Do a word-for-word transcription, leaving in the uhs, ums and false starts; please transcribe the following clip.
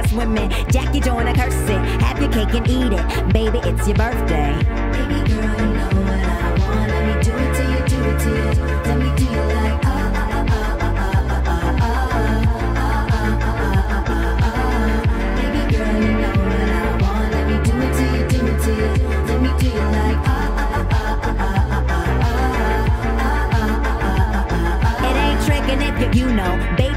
swimming. Jack your joint and curse it. Have your cake and eat it. Baby, it's your birthday. Baby girl, you know what I want. Let me do it to you, do it to you. Let me do you like ah ah ah ah ah ah ah ah ah ah ah. Baby girl, you know what I want. Let me do it to you, do it to you. Let me do you like ah ah ah ah ah ah ah ah ah ah ah. It ain't tricking if you, you know, baby.